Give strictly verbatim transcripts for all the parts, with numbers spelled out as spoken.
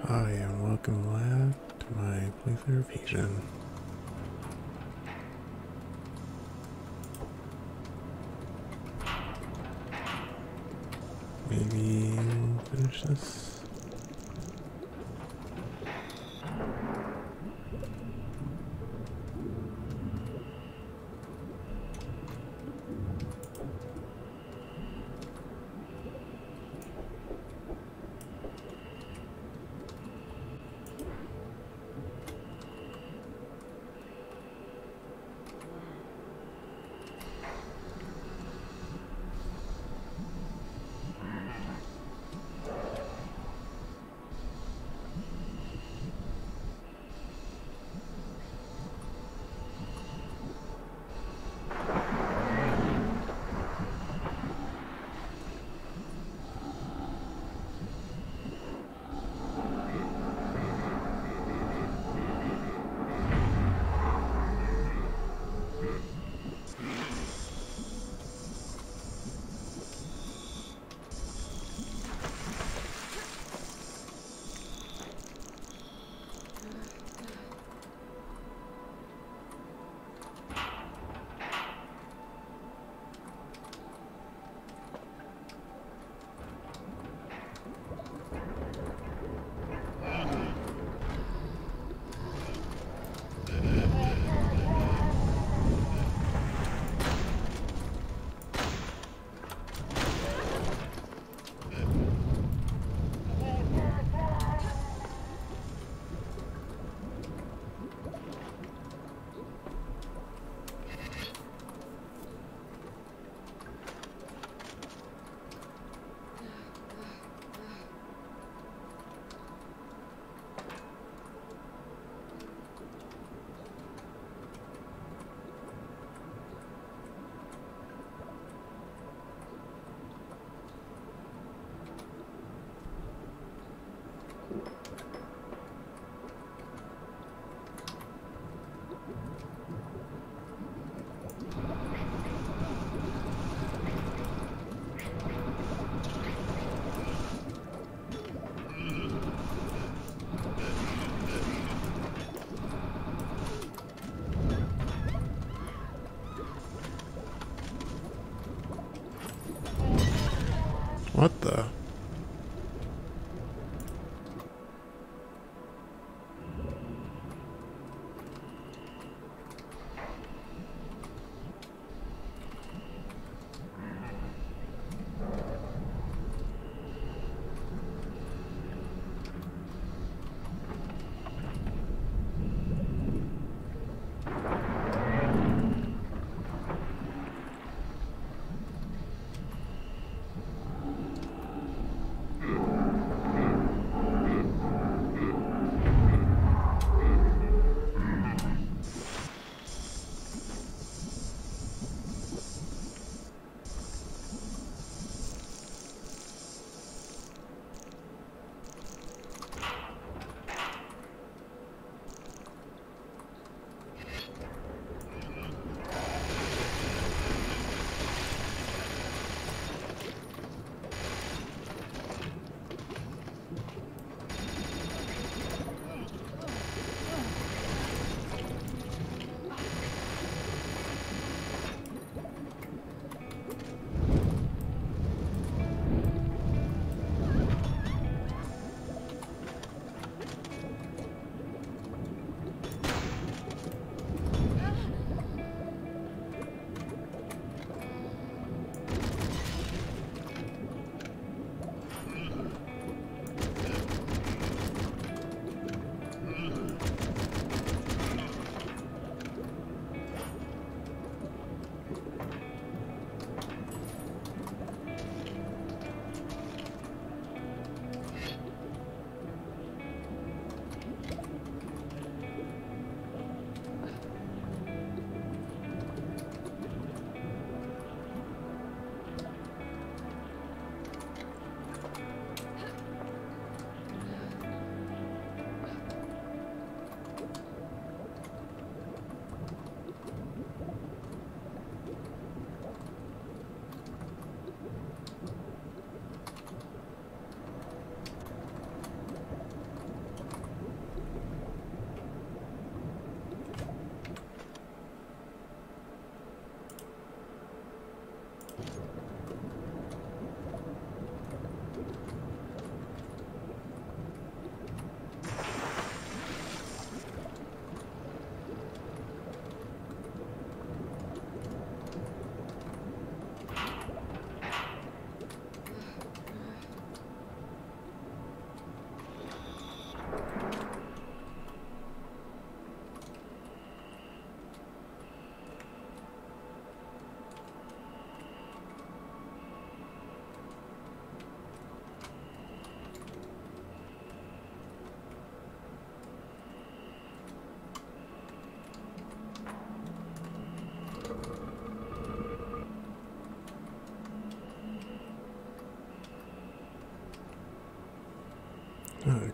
Hi and welcome back to my playthrough of Asian. Maybe we'll finish this.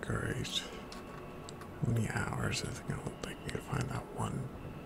great. How many hours is it going to take me to find that one?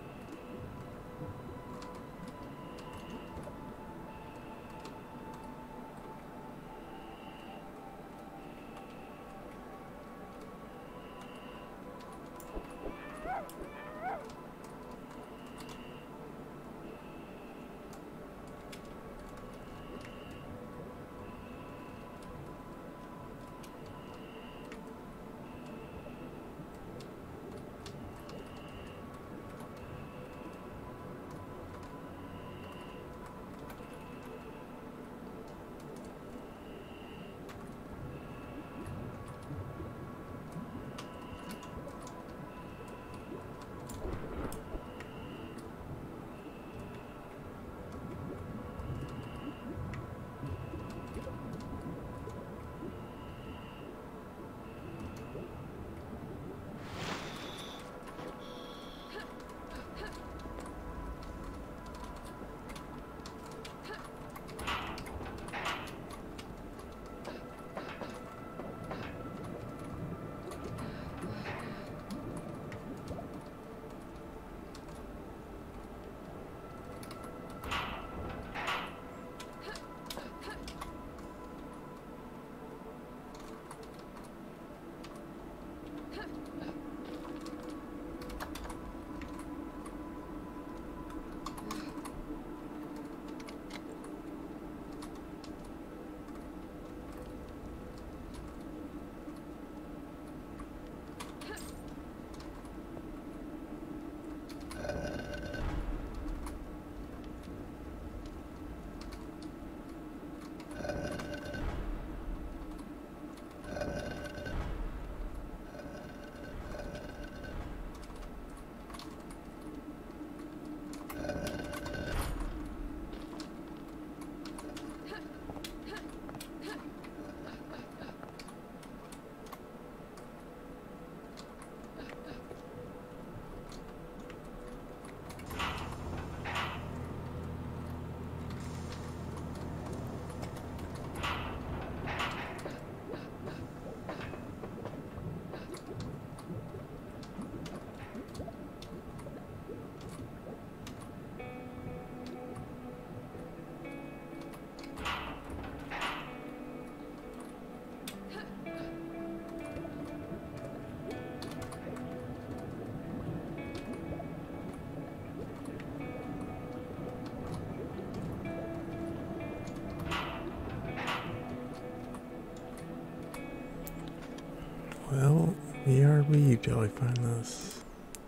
Well, B R B till I find this.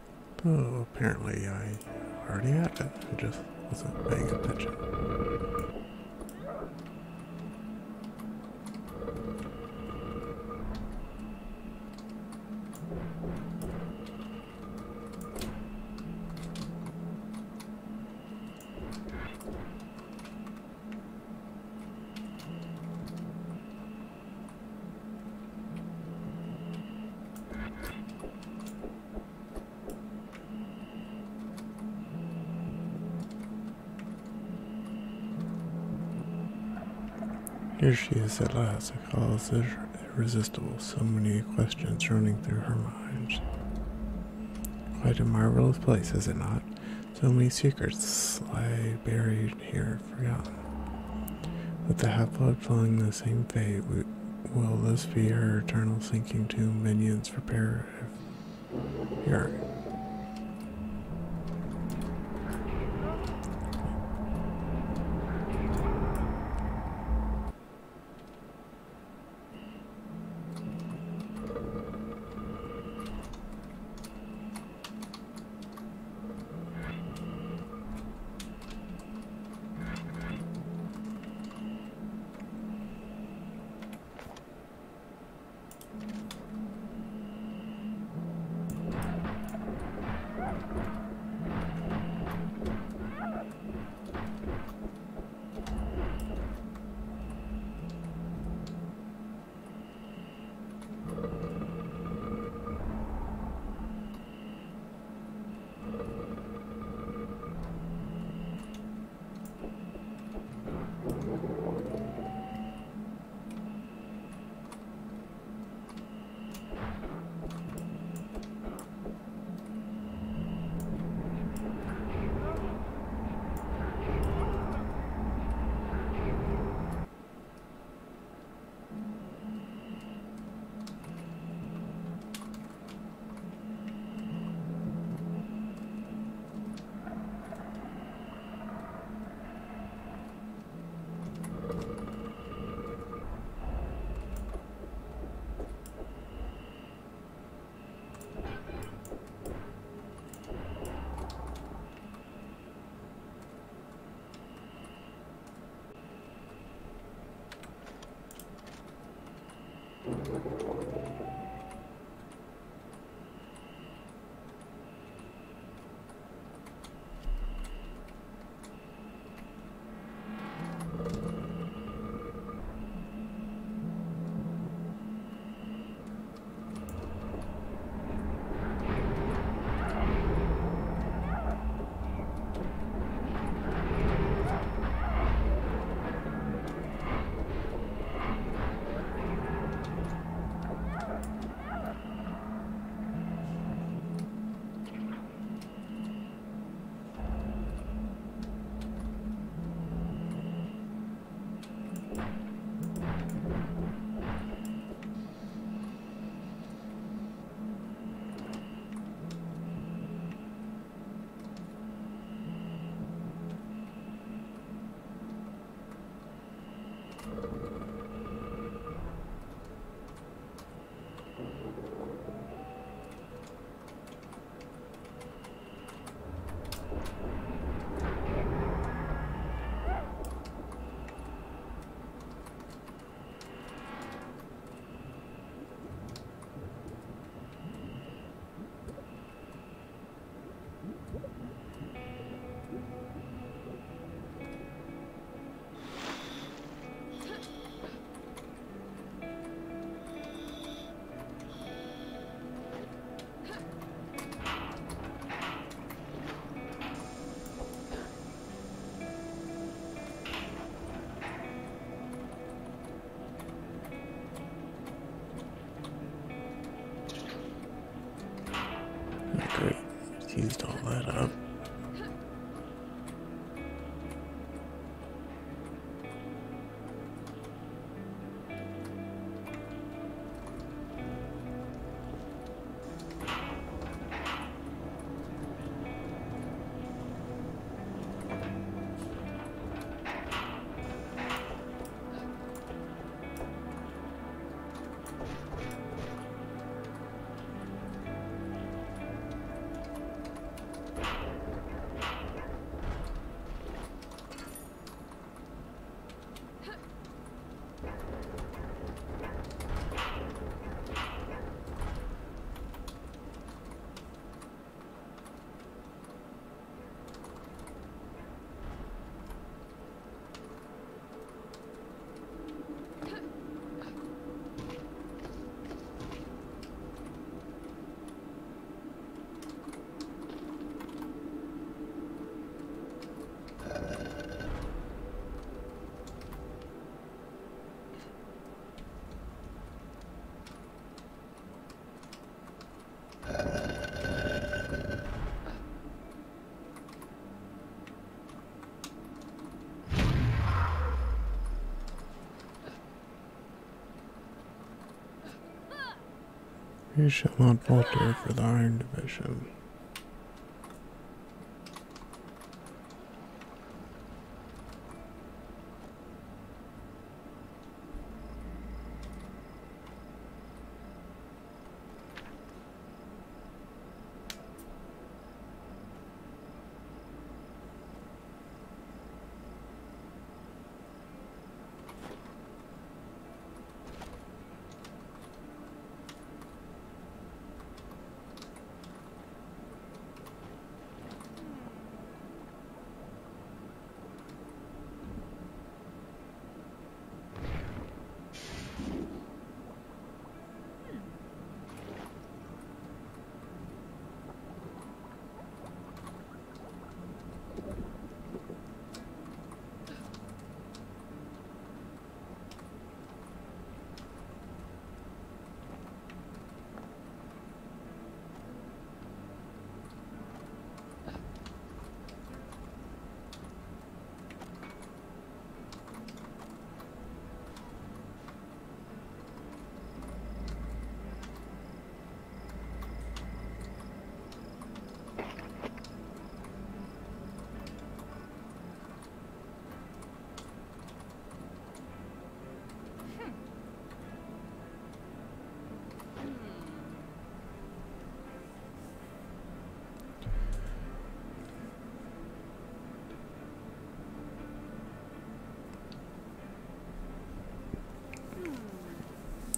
Oh, apparently I already had it. I just wasn't paying attention. Here she is at last. The call is irresistible. So many questions running through her mind. Quite a marvelous place, is it not? So many secrets lie buried here, forgotten. With the half-blood following the same fate, we, will this be her eternal sinking to minions prepare here? Great. Used all that up. You shall not falter for the Iron Division.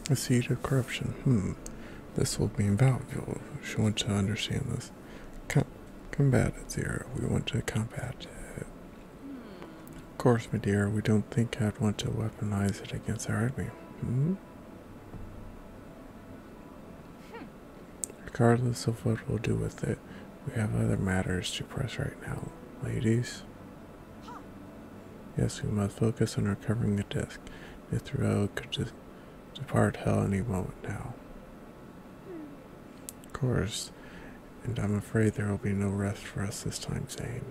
A seed of corruption. Hmm. This will be invaluable if you want to understand this. Com combat it, Zero. We want to combat it. Of course, my dear, we don't think I'd want to weaponize it against our enemy. Hmm? Regardless of what we'll do with it, we have other matters to press right now. Ladies? Yes, we must focus on recovering the disc. Mithril could just depart hell any moment now. Of course, and I'm afraid there will be no rest for us this time, Zane.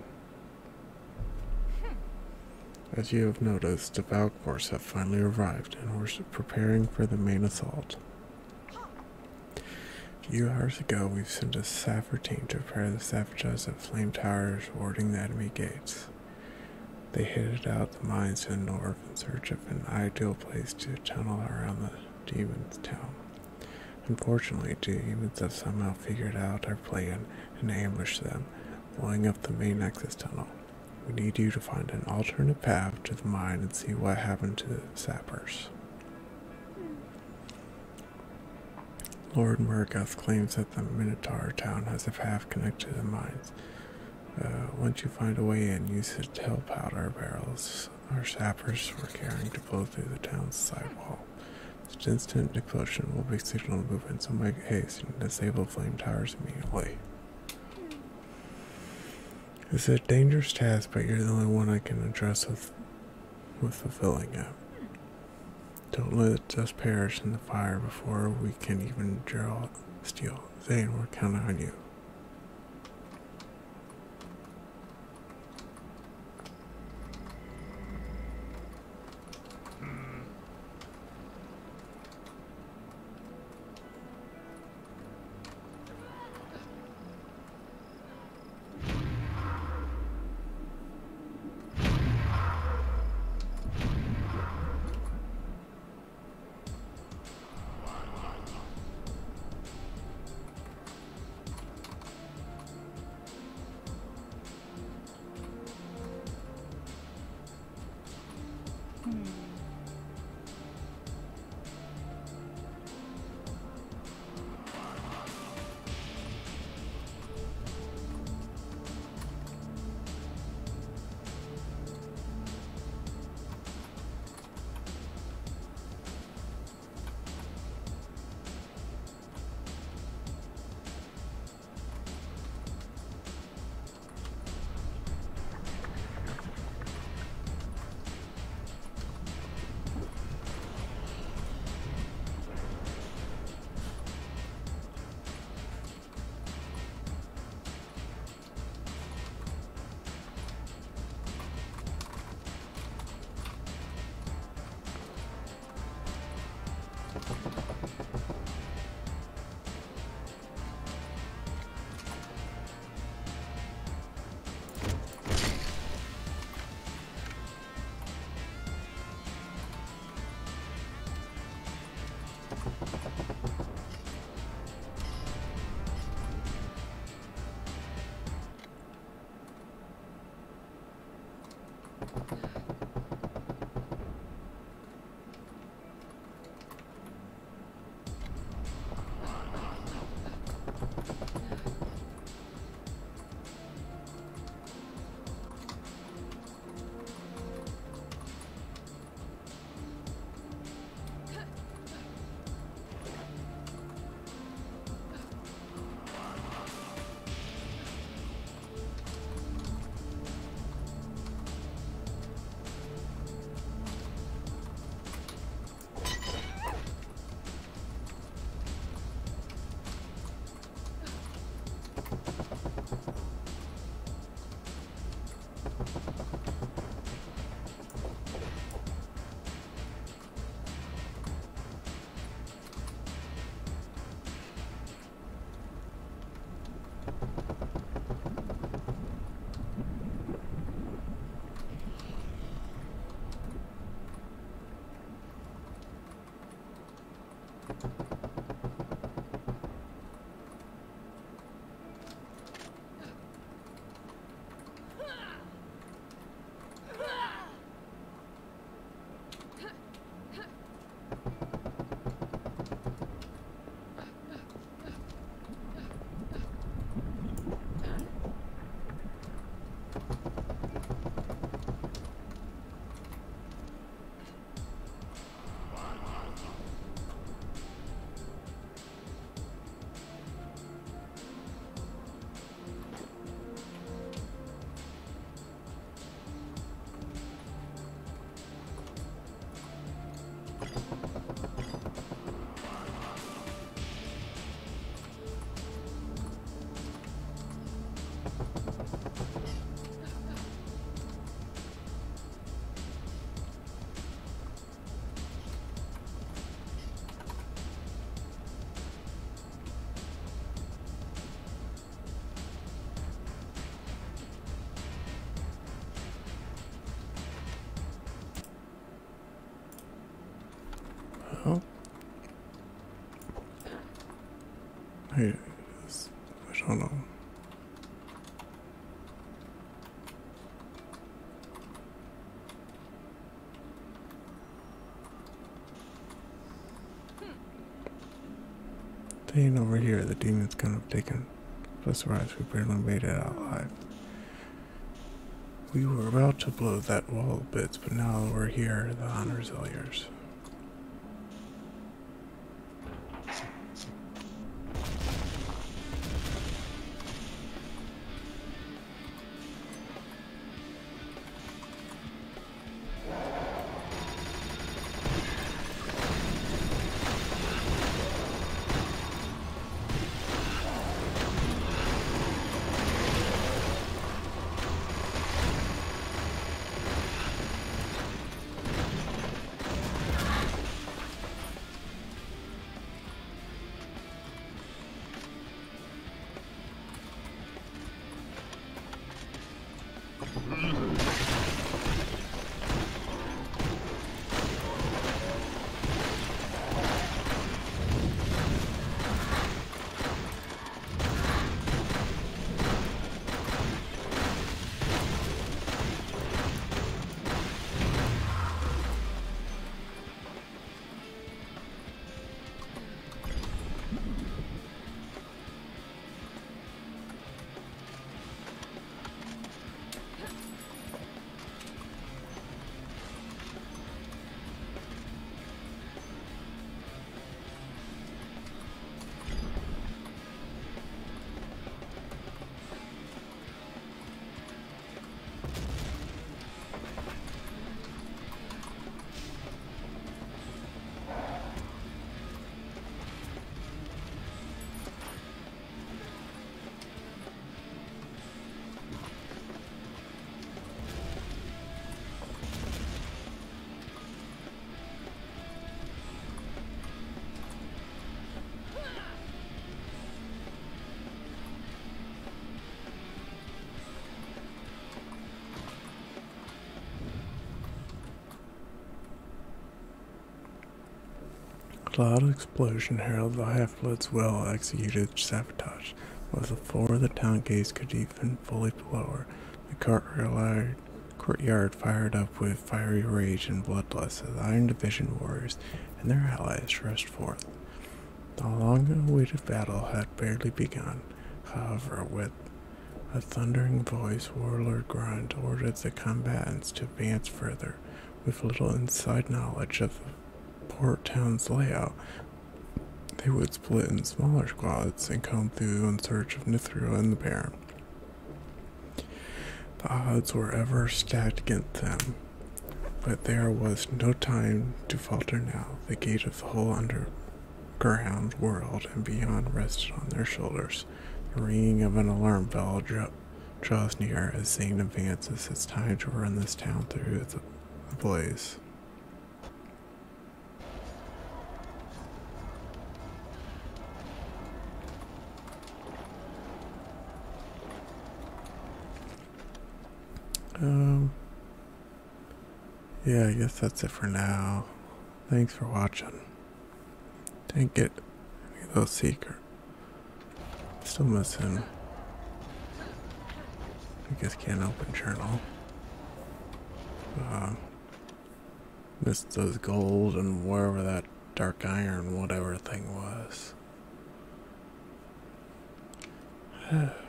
As you have noticed, the Valkors have finally arrived, and we're preparing for the main assault. A few hours ago, we've sent a Sapphire team to prepare the savages at Flame Towers, warding the enemy gates. They headed out the mines to the north in search of an ideal place to tunnel around the demons' town. Unfortunately, demons have somehow figured out our plan and ambushed them, blowing up the main access tunnel. We need you to find an alternate path to the mine and see what happened to the sappers. Lord Murgath claims that the Minotaur town has a path connected to the mines. Uh, once you find a way in, use it to help out our barrels. Our sappers were carrying to blow through the town's sidewall. This instant explosion will be signal movement, so make haste and disable flame towers immediately. It's a dangerous task, but you're the only one I can entrust with, with fulfilling it. Don't let us perish in the fire before we can even draw steel. Zane, we're counting on you. I, I don't know. Staying over here, the demon's kind of taken by surprise. We barely made it out alive. We were about to blow that wall to bits, but now we're here, the honor's all yours. Loud explosion heralded the half-blood's well-executed sabotage. Before the town gates could even fully blow, the courtyard, courtyard fired up with fiery rage and bloodlust as the Iron Division warriors and their allies rushed forth. The long-awaited battle had barely begun. However, with a thundering voice, Warlord Grunt ordered the combatants to advance further. With little inside knowledge of the port town's layout, they would split in smaller squads and come through in search of Mithril and the Baron. The odds were ever stacked against them, but there was no time to falter now. The gate of the whole underground world and beyond rested on their shoulders. The ringing of an alarm bell draws near as Zane advances. It's time to run this town through the, the blaze. Um, yeah, I guess that's it for now. Thanks for watching. Didn't get any of those secret. Still missing. I guess can't open journal. Uh, missed those gold and wherever that dark iron whatever thing was.